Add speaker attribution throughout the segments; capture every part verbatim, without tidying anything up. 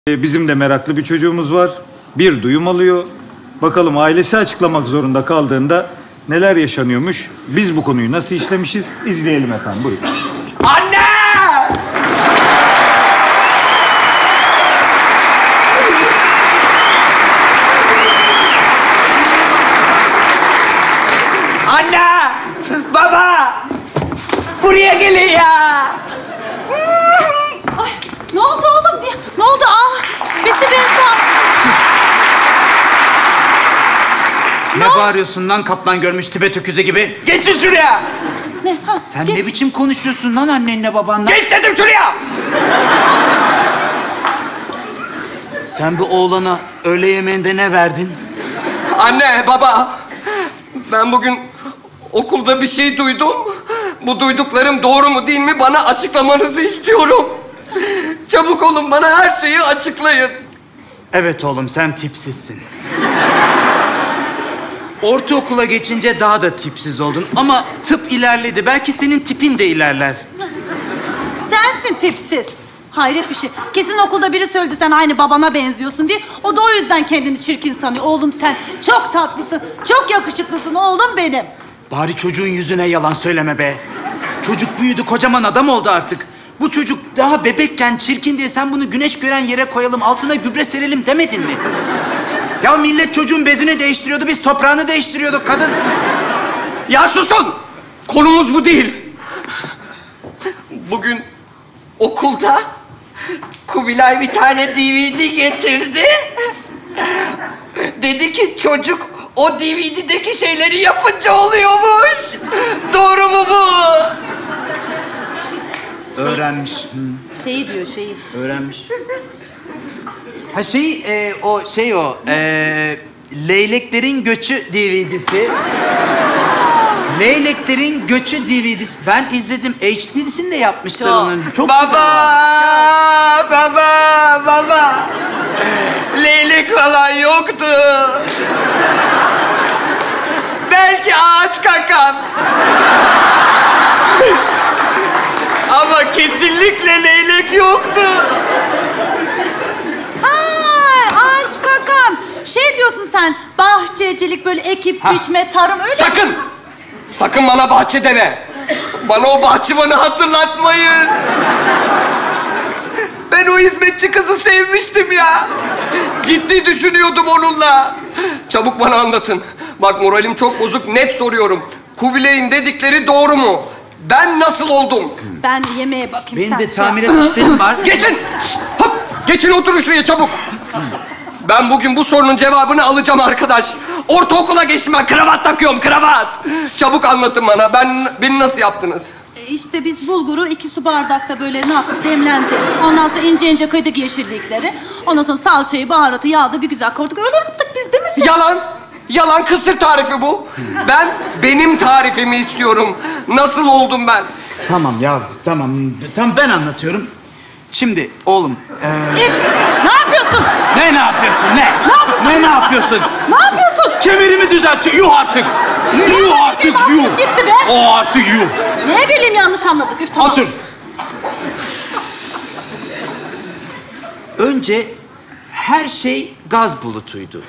Speaker 1: Bizim de meraklı bir çocuğumuz var. Bir duyum alıyor. Bakalım ailesi açıklamak zorunda kaldığında neler yaşanıyormuş. Biz bu konuyu nasıl işlemişiz? İzleyelim efendim. Buyurun.
Speaker 2: Anne! Anne! Baba! Buraya gelin ya!
Speaker 3: Ay, ne oldu oğlum? Ne, ne oldu? Ah, bitti ben sağ.
Speaker 2: Ne bağırıyorsun lan kaplan görmüş Tibet öküzü gibi? Geçin şuraya!
Speaker 3: Ne? Ha,
Speaker 2: Sen
Speaker 3: geç.
Speaker 2: ne biçim konuşuyorsun lan annenle babanla?
Speaker 4: Geç dedim şuraya!
Speaker 2: Sen bu oğlana öğle yemeğinde ne verdin?
Speaker 4: Anne, baba. Ben bugün okulda bir şey duydum. Bu duyduklarım doğru mu değil mi bana açıklamanızı istiyorum. Çabuk olun, bana her şeyi açıklayın.
Speaker 2: Evet oğlum, sen tipsizsin. Ortaokula geçince daha da tipsiz oldun ama tıp ilerledi. Belki senin tipin de ilerler.
Speaker 3: Sensin tipsiz. Hayret bir şey. Kesin okulda biri söyledi sen aynı babana benziyorsun diye. O da o yüzden kendini çirkin sanıyor. Oğlum sen çok tatlısın, çok yakışıklısın oğlum benim.
Speaker 2: Bari çocuğun yüzüne yalan söyleme be. Çocuk büyüdü, kocaman adam oldu artık. Bu çocuk daha bebekken çirkin diye sen bunu güneş gören yere koyalım, altına gübre serelim demedin mi? Ya millet çocuğun bezini değiştiriyordu, biz toprağını değiştiriyorduk kadın.
Speaker 4: Ya susun! Konumuz bu değil. Bugün okulda Kubilay bir tane D V D getirdi. Dedi ki çocuk o D V D'deki şeyleri yapınca oluyormuş. Doğru mu bu?
Speaker 2: Öğrenmiş. Hı,
Speaker 3: Şeyi diyor şeyi.
Speaker 2: öğrenmiş. Ha şey, e, o şey o, e, Leyleklerin Göçü D V D'si. Leyleklerin Göçü D V D'si. Ben izledim. H D'sini de yapmışlar
Speaker 3: Çok.
Speaker 2: onun. Çok
Speaker 4: Baba,
Speaker 2: güzel.
Speaker 4: baba, baba. Leylek falan yoktu. Belki ağaç kakan. Ama kesinlikle leylek yoktu.
Speaker 3: Ay, ağaç kakan. Şey diyorsun sen, bahçecilik böyle ekip
Speaker 2: Ha.
Speaker 3: biçme, tarım öyle.
Speaker 4: Sakın! Sakın bana bahçe deme. Bana o bahçıvanı hatırlatmayın. Ben o hizmetçi kızı sevmiştim ya. Ciddi düşünüyordum onunla. Çabuk bana anlatın. Bak moralim çok bozuk, net soruyorum. Kubilay'ın dedikleri doğru mu? Ben nasıl oldum?
Speaker 3: Ben yemeğe bakayım
Speaker 2: Benim
Speaker 3: sen.
Speaker 2: de
Speaker 3: şey
Speaker 2: tamir
Speaker 3: yap.
Speaker 2: et işlerim var.
Speaker 4: Geçin! Şşt, hop! Geçin oturun şuraya çabuk. Ben bugün bu sorunun cevabını alacağım arkadaş. Ortaokula geçtim ben, kravat takıyorum, kravat. Çabuk anlatın bana, ben beni nasıl yaptınız?
Speaker 3: E, İşte biz bulguru iki su bardakta böyle ne yaptık, demlendirdik. Ondan sonra ince ince kıydık yeşillikleri. Ondan sonra salçayı, baharatı, yağda bir güzel kavurduk. Öyle yaptık biz değil mi sen?
Speaker 4: Yalan, yalan kısır tarifi bu. Ben benim tarifimi istiyorum. Nasıl oldum ben?
Speaker 2: Tamam ya, tamam. Tamam, ben anlatıyorum. Şimdi oğlum, e,
Speaker 3: İz, ne yapıyorsun?
Speaker 2: ne ne yapıyorsun, ne?
Speaker 3: Ne yapıyorsun?
Speaker 2: Ne ne yapıyorsun?
Speaker 3: Ne yapıyorsun?
Speaker 2: Kemerimi düzeltiyor, yuh artık. Yuh artık, yuh.
Speaker 3: Gitti be.
Speaker 2: O artık yuh.
Speaker 3: Ne bileyim yanlış anladık. Üf, tamam.
Speaker 2: Otur. Önce her şey gaz bulutuydu.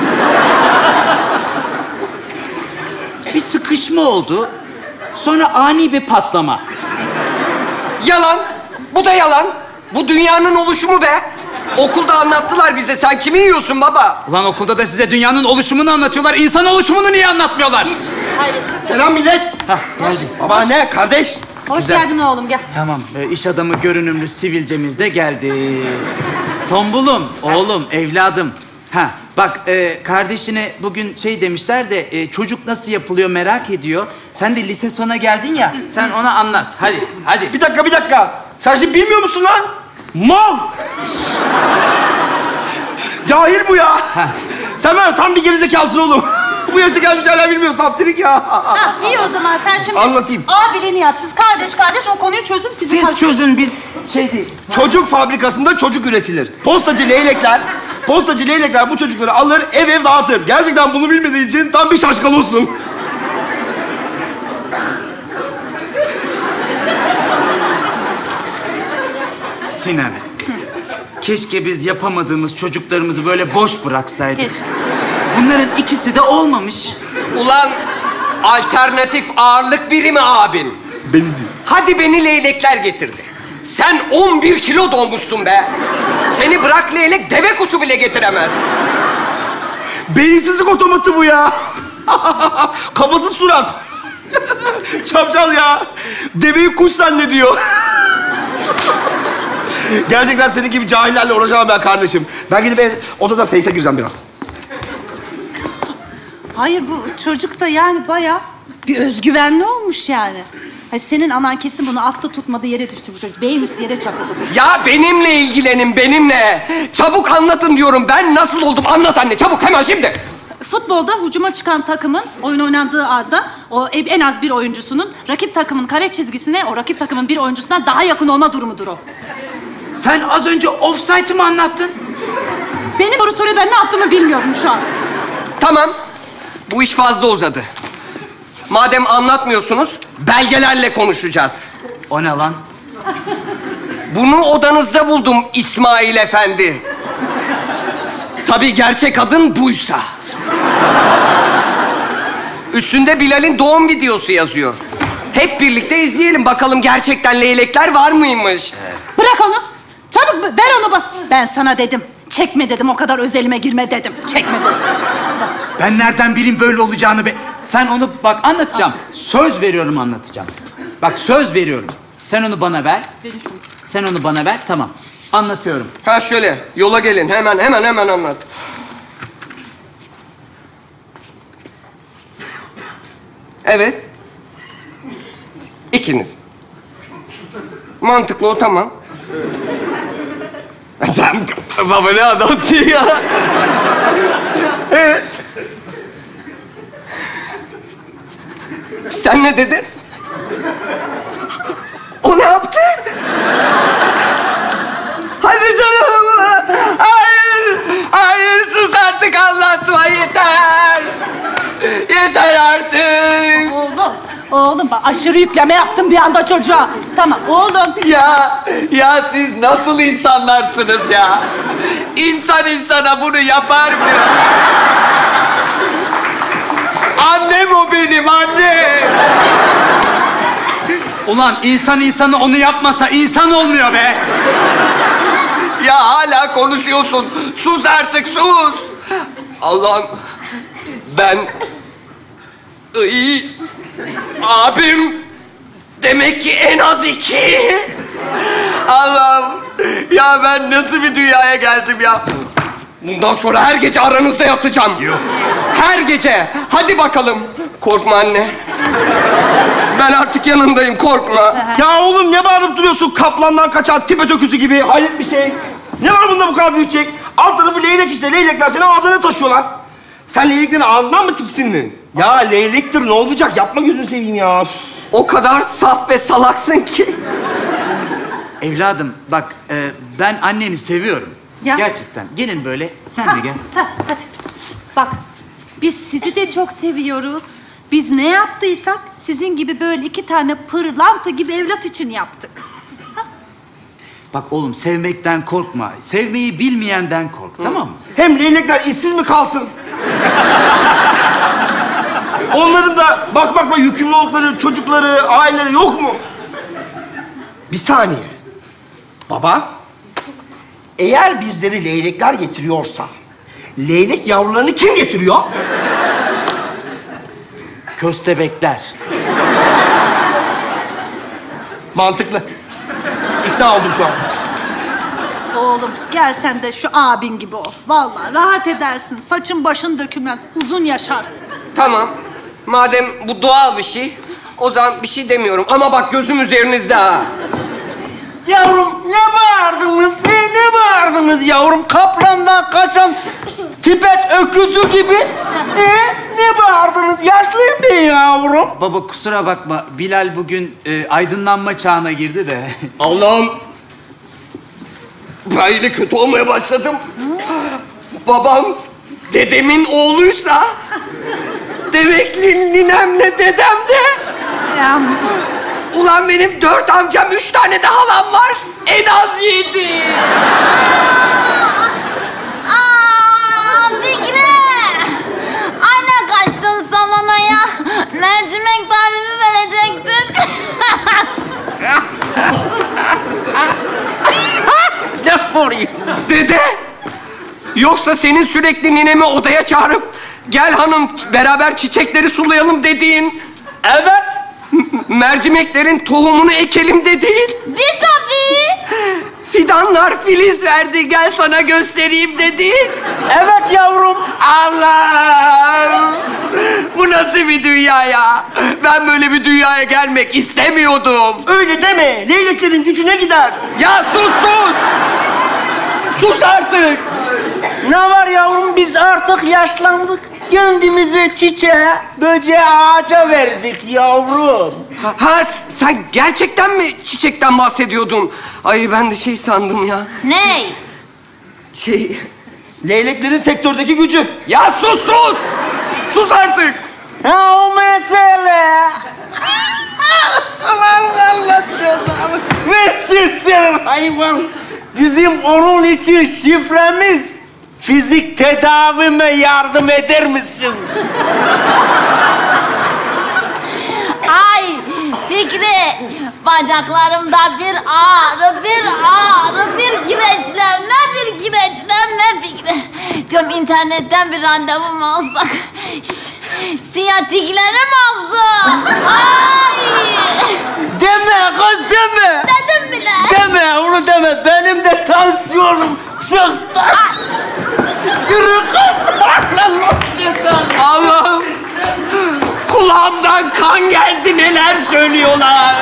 Speaker 2: Bir sıkışma oldu. Sonra ani bir patlama.
Speaker 4: Yalan, bu da yalan. Bu dünyanın oluşumu be. Okulda anlattılar bize. Sen kimi yiyorsun baba?
Speaker 2: Ulan okulda da size dünyanın oluşumunu anlatıyorlar. İnsan oluşumunu niye anlatmıyorlar?
Speaker 3: Hiç. Hayır.
Speaker 5: Selam millet.
Speaker 2: Hah, geldi.
Speaker 5: Babaanne, kardeş.
Speaker 3: Hoş
Speaker 2: Güzel.
Speaker 3: geldin oğlum, gel.
Speaker 2: Tamam, e, iş adamı görünümlü sivilcemiz de geldi. Tombulum, oğlum, evladım. Ha, bak e, kardeşine bugün şey demişler de e, çocuk nasıl yapılıyor merak ediyor. Sen de lise sona geldin ya, sen ona anlat. Hadi, hadi.
Speaker 5: Bir dakika, bir dakika. Sen şimdi bilmiyor musun lan? Mal. Cahil bu ya. Sen var ya tam bir gerizekalısın oğlum. Bu yaşa gelmiş hala bilmiyor, saftirik ya.
Speaker 3: Ha, iyi o zaman sen şimdi...
Speaker 5: Anlatayım.
Speaker 3: Abiliğini yap. Siz kardeş kardeş o konuyu çözün. Sizi
Speaker 2: Siz çözün, biz şeydeyiz.
Speaker 5: Çocuk fabrikasında çocuk üretilir. Postacı leylekler, postacı leylekler bu çocukları alır, ev ev dağıtır. Gerçekten bunu bilmediği için tam bir şaşkal olsun.
Speaker 2: Sinem, keşke biz yapamadığımız çocuklarımızı böyle boş bıraksaydık.
Speaker 3: Keşke.
Speaker 2: Bunların ikisi de olmamış.
Speaker 4: Ulan alternatif ağırlık birimi abim.
Speaker 5: Beni değil.
Speaker 4: Hadi beni leylekler getirdi. Sen on bir kilo dolmuşsun be. Seni bırak leylek, deve kuşu bile getiremez.
Speaker 5: Beyinsizlik otomatı bu ya. Kafası surat. Çapçal ya. Deveyi kuş zannediyor. Gerçekten senin gibi cahillerle uğraşamam ben kardeşim. Ben gidip ev, odada fake'e gireceğim biraz.
Speaker 3: Hayır bu çocuk da yani bayağı bir özgüvenli olmuş yani. Hayır, senin anan kesin bunu aklı tutmadı yere düştü bu çocuk. Beyin üstü yere çakıldı.
Speaker 4: Ya benimle ilgilenin, benimle. Çabuk anlatın diyorum. Ben nasıl oldum? Anlat anne, çabuk hemen şimdi.
Speaker 3: Futbolda hücuma çıkan takımın oyun oynandığı anda o en az bir oyuncusunun rakip takımın kare çizgisine o rakip takımın bir oyuncusundan daha yakın olma durumudur o.
Speaker 2: Sen az önce offside'ı mı anlattın?
Speaker 3: Benim soru soruyu ben ne yaptığımı bilmiyorum şu an.
Speaker 4: Tamam. Bu iş fazla uzadı. Madem anlatmıyorsunuz, belgelerle konuşacağız.
Speaker 2: O ne lan?
Speaker 4: Bunu odanızda buldum İsmail Efendi. Tabii gerçek adın buysa. Üstünde Bilal'in doğum videosu yazıyor. Hep birlikte izleyelim bakalım gerçekten leylekler var mıymış?
Speaker 3: Bırak onu. Çabuk ver onu bak. Ben sana dedim. Çekme dedim. O kadar özelime girme dedim. Çekme dedim.
Speaker 2: Ben nereden bileyim böyle olacağını be? Sen onu bak anlatacağım. Söz veriyorum anlatacağım. Bak söz veriyorum. Sen onu bana ver. Sen onu bana ver. Tamam. Anlatıyorum.
Speaker 4: Ha şöyle, yola gelin. Hemen, hemen, hemen anlat. Evet. İkiniz. Mantıklı o, tamam. Sen baba ne adamsın ya? Evet. Sen ne dedin? O ne yaptı? Hadi canım. Hayır. Hayır sus artık anlatma yeter. Yeter artık.
Speaker 3: Oğlum. Oğlum bak aşırı yükleme yaptım bir anda çocuğa. Tamam oğlum.
Speaker 4: Ya, ya siz nasıl insanlarsınız ya? İnsan insana bunu yapar mı? Annem o benim, annem.
Speaker 2: Ulan insan insanı onu yapmasa insan olmuyor be.
Speaker 4: Ya hala konuşuyorsun. Sus artık, sus. Allah'ım, ben... İyi. Abim demek ki en az iki. Allah'ım, ya ben nasıl bir dünyaya geldim ya? Bundan sonra her gece aranızda yatacağım. Yok. Her gece. Hadi bakalım. Korkma anne. Ben artık yanındayım, korkma.
Speaker 5: Ya oğlum ne bağırıp duruyorsun kaplandan kaçan Tibet öküzü gibi? Hayret bir şey. Ne var bunda bu kadar büyütecek? Alt tarafı leylek işte. Leylekler seni ağzına taşıyorlar. Sen leyleklerin ağzından mı tiksindin? Ya leylektir ne olacak? Yapma gözünü seveyim ya.
Speaker 4: O kadar saf ve salaksın ki.
Speaker 2: Evladım bak e, ben anneni seviyorum.
Speaker 3: Ya.
Speaker 2: Gerçekten. Gelin böyle. Sen de gel.
Speaker 3: Ha, hadi. Bak biz sizi de çok seviyoruz. Biz ne yaptıysak sizin gibi böyle iki tane pırlanta gibi evlat için yaptık.
Speaker 2: Bak oğlum sevmekten korkma. Sevmeyi bilmeyenden kork. Tamam mı?
Speaker 5: Hem leylekler işsiz mi kalsın? Onların da bakmakla yükümlü oldukları çocukları, aileleri yok mu? Bir saniye. Baba, eğer bizleri leylekler getiriyorsa, leylek yavrularını kim getiriyor?
Speaker 2: Köstebekler.
Speaker 5: Mantıklı. İkna oldum şu an.
Speaker 3: Oğlum gel sen de şu abin gibi ol. Vallahi rahat edersin. Saçın başın dökülmez. Uzun yaşarsın.
Speaker 4: Tamam. Madem bu doğal bir şey, o zaman bir şey demiyorum. Ama bak gözüm üzerinizde ha.
Speaker 6: Yavrum ne bağırdınız? Ne, ne bağırdınız yavrum? Kaplandan kaçan Tibet öküzü gibi. E, ne bağırdınız? Yaşlıyım ben yavrum.
Speaker 2: Baba kusura bakma. Bilal bugün e, aydınlanma çağına girdi de.
Speaker 4: Allah'ım. Ben yine kötü olmaya başladım. Babam dedemin oğluysa... demek ki ninemle dedem de...
Speaker 3: Ya,
Speaker 4: Ulan benim dört amcam, üç tane de halam var. En az yedi.
Speaker 7: Aa, Fikri! Aynen kaçtın salona ya. Mercimek tarifi verecektin.
Speaker 6: Ne vuruyor?
Speaker 4: Dede, yoksa senin sürekli ninemi odaya çağırıp gel hanım beraber çiçekleri sulayalım dediğin,
Speaker 6: Evet.
Speaker 4: mercimeklerin tohumunu ekelim dediğin,
Speaker 7: Bir tabii.
Speaker 4: fidanlar filiz verdi gel sana göstereyim dediğin.
Speaker 6: Evet yavrum.
Speaker 4: Allah'ım! Bu nasıl bir dünya ya? Ben böyle bir dünyaya gelmek istemiyordum.
Speaker 5: Öyle deme. Leyleklerin gücüne gider.
Speaker 4: Ya sus sus! Sus artık!
Speaker 6: Ne var yavrum, biz artık yaşlandık. Kendimizi çiçeğe, böceğe, ağaca verdik yavrum.
Speaker 4: Ha, ha, sen gerçekten mi çiçekten bahsediyordun? Ay ben de şey sandım ya.
Speaker 7: Ney?
Speaker 4: Şey...
Speaker 5: Leyleklerin sektördeki gücü.
Speaker 4: Ya sus sus! Sus artık!
Speaker 6: Ha o mesele. Allah Allah cezanı versin sen hayvan. Bizim onun için şifremiz fizik tedavime yardım eder misin?
Speaker 7: Ay Fikri, bacaklarımda bir ağrı, bir ağrı, bir kireçlenme, bir kireçlenme Fikri. Diyorum internetten bir randevu mu alsak? Şş, siyatiklerim azdı. Ay!
Speaker 6: Deme kız deme.
Speaker 7: Dedim bile.
Speaker 6: Deme onu deme. Benim de tansiyonum çıktı. Yürü kız. Allah cezanı.
Speaker 4: Allah'ım! Kulağımdan kan geldi, neler söylüyorlar.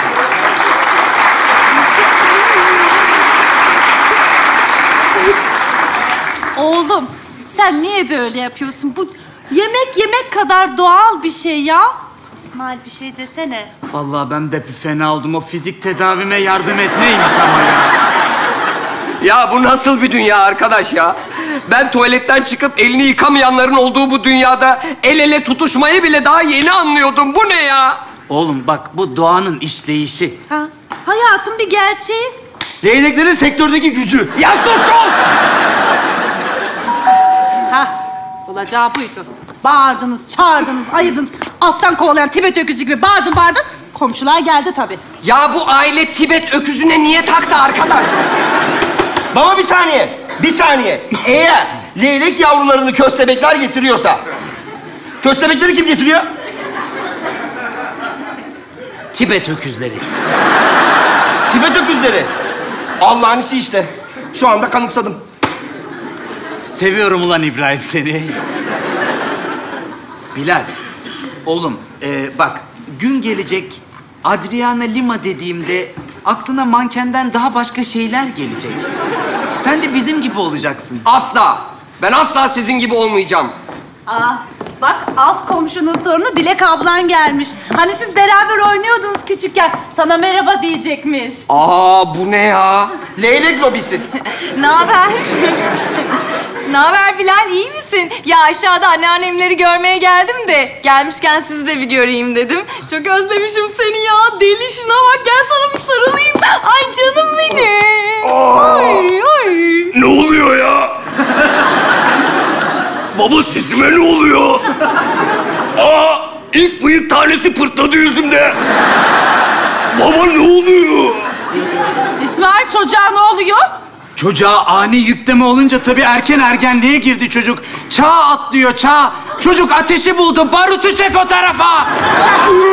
Speaker 3: Oğlum sen niye böyle yapıyorsun? Bu yemek yemek kadar doğal bir şey ya. İsmail bir şey desene.
Speaker 2: Vallahi ben de bir fena oldum. O fizik tedavime yardım etmeymiş ama ya.
Speaker 4: Ya bu nasıl bir dünya arkadaş ya? Ben tuvaletten çıkıp elini yıkamayanların olduğu bu dünyada el ele tutuşmayı bile daha yeni anlıyordum. Bu ne ya?
Speaker 2: Oğlum bak bu doğanın işleyişi.
Speaker 3: Ha? Hayatın bir gerçeği.
Speaker 5: Leyleklerin sektördeki gücü.
Speaker 4: Ya sus sus!
Speaker 3: Ha, olacağı buydu. Bağırdınız, çağırdınız, ayırdınız. Aslan kovalayan Tibet öküzü gibi bağırdın bağırdın. Komşular geldi tabii.
Speaker 4: Ya bu aile Tibet öküzüne niye taktı arkadaş?
Speaker 5: Baba bir saniye. Bir saniye. Eğer leylek yavrularını köstebekler getiriyorsa... Köstebekleri kim getiriyor?
Speaker 2: Tibet öküzleri.
Speaker 5: Tibet öküzleri. Allah'ın işi işte. Şu anda kanıksadım.
Speaker 2: Seviyorum ulan İbrahim seni. Bilal, oğlum e, bak gün gelecek Adriana Lima dediğimde aklına mankenden daha başka şeyler gelecek. Sen de bizim gibi olacaksın.
Speaker 4: Asla! Ben asla sizin gibi olmayacağım.
Speaker 3: Aa, bak alt komşunun torunu Dilek ablan gelmiş. Hani siz beraber oynuyordunuz küçükken. Sana merhaba diyecekmiş.
Speaker 4: Aa bu ne ya?
Speaker 5: Leylek lobisi.
Speaker 8: Ne haber? Ne haber Bilal, iyi misin? Ya aşağıda anneannemleri görmeye geldim de gelmişken sizi de bir göreyim dedim. Çok özlemişim seni ya. Deli şuna bak, gel sana bir sarılayım. Ay canım benim. Ay ay.
Speaker 9: Ne oluyor ya? Baba sesime ne oluyor? Aa, ilk bıyık tanesi pırtladı yüzümde. Baba ne oluyor?
Speaker 3: İsmail çocuğa ne oluyor?
Speaker 2: Çocuğa ani yükleme olunca tabii erken ergenliğe girdi çocuk. Çağ atlıyor çağ. Çocuk ateşi buldu. Barutu çek o tarafa.